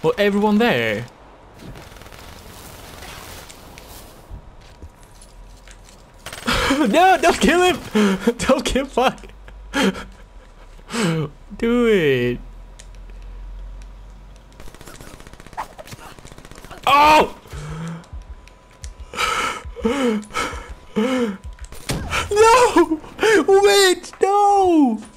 Well, everyone there. No, don't kill him! Don't kill fuck! Do it! Oh! No! Wait, no!